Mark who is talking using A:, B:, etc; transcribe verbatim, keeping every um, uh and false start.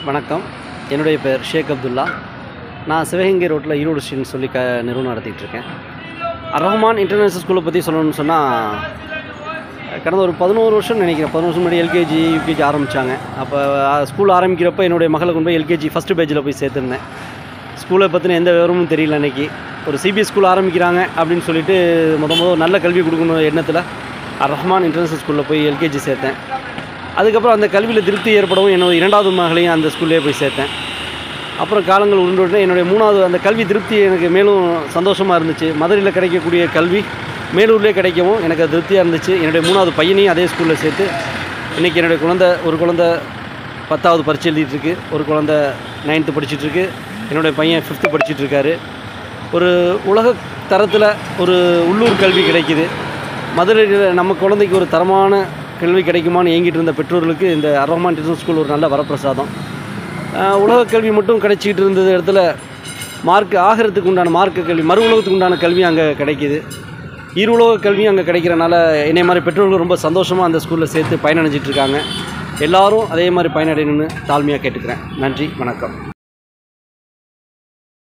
A: வணக்கம். என்னுடைய பெயர் ஷேக் அப்துல்லா. நான் சிவகங்கை ரோட்டில் ஈரோடு ஸ்ட்ரீட்னு சொல்லி க நிறுவனம் நடத்திட்டு இருக்கேன். அரஹ்மான் இன்டர்நேஷ்னல் ஸ்கூலை பற்றி சொல்லணும்னு சொன்னால், கடந்த ஒரு பதினோரு வருஷம் நினைக்கிறேன். பதினோரு வருஷம் முன்னாடி எல்கேஜி யூகேஜி ஆரம்பித்தாங்க. அப்போ ஸ்கூல் ஆரம்பிக்கிறப்ப என்னுடைய மகளை கொண்டு போய் எல்கேஜி ஃபஸ்ட்டு பேஜில் போய் சேர்த்துருந்தேன். ஸ்கூலை பற்றின எந்த விவரமும் தெரியல. அன்றைக்கி ஒரு சிபிஎஸ் ஸ்கூல் ஆரம்பிக்கிறாங்க அப்படின்னு சொல்லிட்டு முத முதல் நல்ல கல்வி கொடுக்கணும் எண்ணத்தில் அரஹ்மான் இன்டர்நேஷ்னல் ஸ்கூலில் போய் எல்கேஜி சேர்த்தேன். அதுக்கப்புறம் அந்த கல்வியில் திருப்தி ஏற்படவும் என்னோட இரண்டாவது மகளையும் அந்த ஸ்கூல்லேயே போய் சேர்த்தேன். அப்புறம் காலங்கள் உருண்டோடனே என்னுடைய மூணாவது அந்த கல்வி திருப்தி எனக்கு மேலும் சந்தோஷமாக இருந்துச்சு. மதுரையில் கிடைக்கக்கூடிய கல்வி மேலூர்லேயே கிடைக்கவும் எனக்கு அது திருப்தியாக இருந்துச்சு. என்னுடைய மூணாவது பையனையும் அதே ஸ்கூலில் சேர்த்து இன்றைக்கி என்னுடைய குழந்தை ஒரு குழந்தை பத்தாவது பரீட்சை எழுதிட்டுருக்கு, ஒரு குழந்தை நைன்த்து படிச்சுட்ருக்கு, என்னுடைய பையன் ஃபிஃப்த்து படிச்சுட்ருக்காரு. ஒரு உலக தரத்தில் ஒரு உள்ளூர் கல்வி கிடைக்கிது. மதுரையில் நம்ம குழந்தைக்கு ஒரு தரமான கல்வி கிடைக்குமான்னு ஏங்கிட்டு இருந்த பெற்றோர்களுக்கு இந்த அரஹ்மான் இன்டர்நேஷ்னல் ஸ்கூல் ஒரு நல்ல வரப்பிரசாதம். உலக கல்வி மட்டும் கிடைச்சிக்கிட்டு இருந்தது இடத்துல மார்க் ஆகிறதுக்கு உண்டான மார்க்க கல்வி, மறு உலகத்துக்கு உண்டான கல்வி அங்கே கிடைக்கிது. இரு உலக கல்வியும் அங்கே கிடைக்கிறனால என்னை மாதிரி பெற்றோர்கள் ரொம்ப சந்தோஷமாக அந்த ஸ்கூலில் சேர்த்து பயனடைஞ்சிட்ருக்காங்க. எல்லோரும் அதே மாதிரி பயனடையணும்னு தாழ்மையாக கேட்டுக்கிறேன். நன்றி, வணக்கம்.